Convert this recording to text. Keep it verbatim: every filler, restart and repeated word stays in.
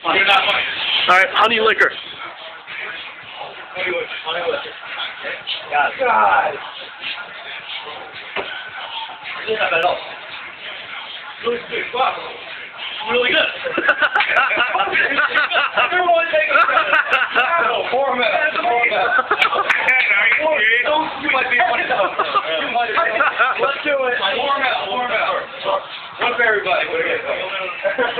You're not funny. All right, honey liquor. Honey liquor. Honey liquor. God. God. Really not bad at all. Really good. Wow. Really good. Everyone take a no, four minutes. Four minutes. You might be funny. You might be. Let's do it. Four minutes. Four minutes. One for everybody.